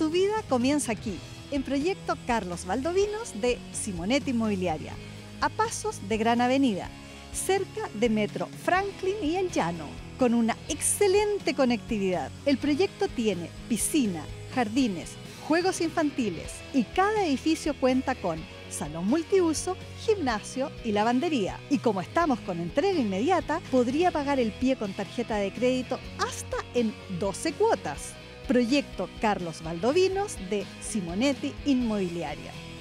Tu vida comienza aquí, en Proyecto Carlos Valdovinos de Simonetti Inmobiliaria, a pasos de Gran Avenida, cerca de Metro Franklin y El Llano, con una excelente conectividad. El proyecto tiene piscina, jardines, juegos infantiles y cada edificio cuenta con salón multiuso, gimnasio y lavandería. Y como estamos con entrega inmediata, podría pagar el pie con tarjeta de crédito hasta en 12 cuotas. Proyecto Carlos Valdovinos de Simonetti Inmobiliaria.